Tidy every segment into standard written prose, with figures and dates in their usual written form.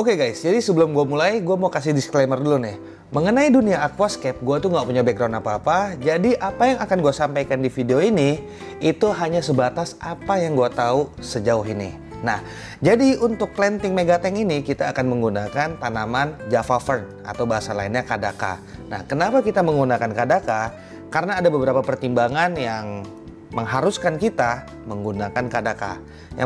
Oke guys, jadi sebelum gue mulai, gue mau kasih disclaimer dulu nih. Mengenai dunia aquascape, gue tuh nggak punya background apa-apa. Jadi apa yang akan gue sampaikan di video ini, itu hanya sebatas apa yang gue tahu sejauh ini. Nah, jadi untuk planting megatank ini, kita akan menggunakan tanaman Java Fern, atau bahasa lainnya Kadaka. Nah, kenapa kita menggunakan Kadaka? Karena ada beberapa pertimbangan yang mengharuskan kita menggunakan Kadaka. Yang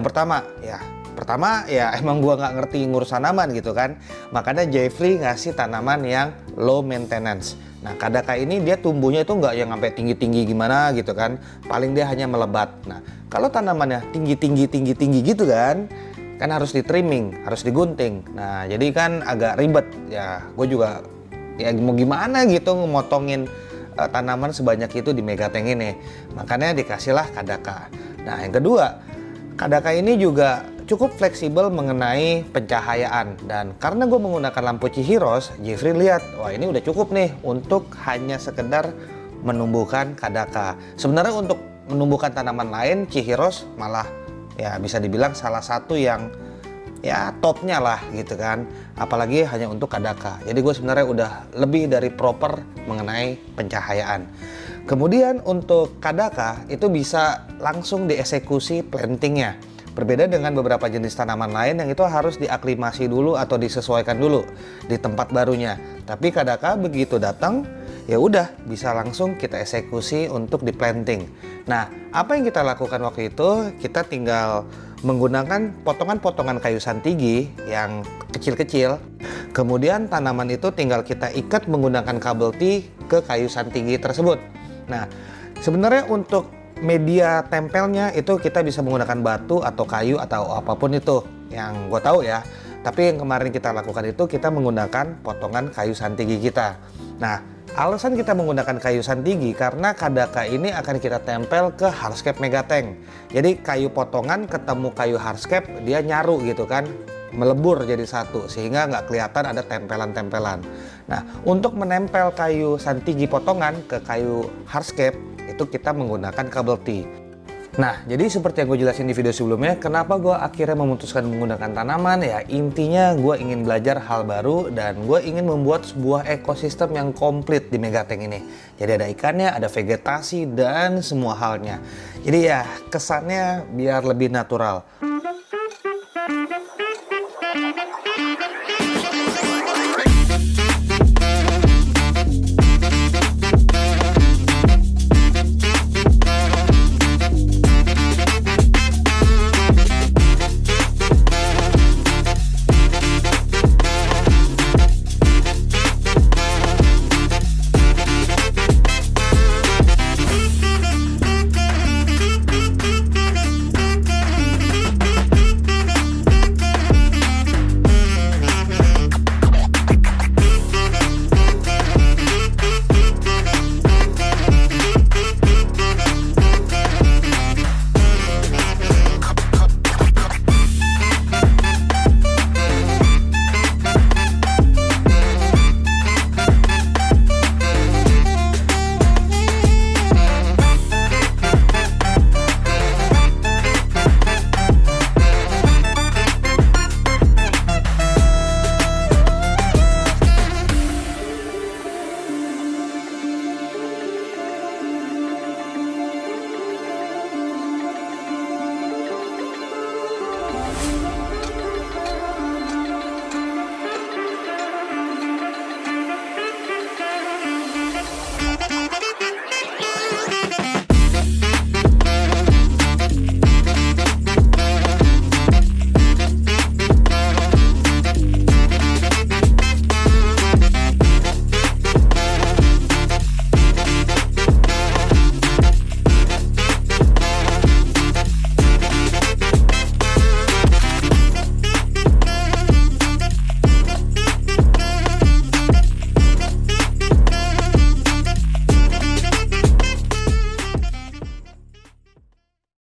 pertama ya emang gua nggak ngerti ngurus tanaman gitu kan. Makanya Jeffrey ngasih tanaman yang low maintenance. Nah, Kadaka ini dia tumbuhnya itu nggak yang sampai tinggi-tinggi gimana gitu kan. Paling dia hanya melebat. Nah, kalau tanamannya tinggi-tinggi gitu kan harus di trimming, harus digunting. Nah, jadi kan agak ribet. Ya, gue juga ya mau gimana gitu memotongin tanaman sebanyak itu di megatank ini. Makanya dikasihlah Kadaka. Nah, yang kedua, Kadaka ini juga cukup fleksibel mengenai pencahayaan. Dan karena gue menggunakan lampu Chihiros, Jeffrey lihat, wah ini udah cukup nih untuk hanya sekedar menumbuhkan Kadaka. Sebenarnya untuk menumbuhkan tanaman lain, Chihiros malah ya bisa dibilang salah satu yang ya topnya lah gitu kan. Apalagi hanya untuk Kadaka. Jadi gue sebenarnya udah lebih dari proper mengenai pencahayaan. Kemudian untuk Kadaka itu bisa langsung dieksekusi plantingnya. Berbeda dengan beberapa jenis tanaman lain yang itu harus diaklimasi dulu atau disesuaikan dulu di tempat barunya. Tapi Kadaka begitu datang, ya udah bisa langsung kita eksekusi untuk di planting. Nah, apa yang kita lakukan waktu itu? Kita tinggal menggunakan potongan-potongan kayu santigi yang kecil-kecil. Kemudian tanaman itu tinggal kita ikat menggunakan kabel T ke kayu santigi tersebut. Nah, sebenarnya untuk media tempelnya itu kita bisa menggunakan batu atau kayu atau apapun itu yang gue tahu ya. Tapi yang kemarin kita lakukan itu kita menggunakan potongan kayu santigi kita. Nah, alasan kita menggunakan kayu santigi karena Kadaka ini akan kita tempel ke hardscape megatank. Jadi kayu potongan ketemu kayu hardscape dia nyaru gitu kan, melebur jadi satu sehingga nggak kelihatan ada tempelan-tempelan. Nah, untuk menempel kayu santigi potongan ke kayu hardscape itu kita menggunakan kabel T. Nah, jadi seperti yang gue jelasin di video sebelumnya, kenapa gue akhirnya memutuskan menggunakan tanaman? Ya intinya gue ingin belajar hal baru dan gue ingin membuat sebuah ekosistem yang komplit di megatank ini. Jadi ada ikannya, ada vegetasi dan semua halnya. Jadi ya kesannya biar lebih natural.